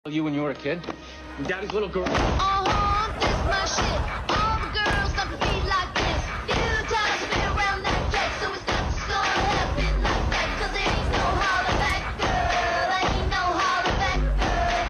You when you were a kid? Daddy's little girl. Uh-huh.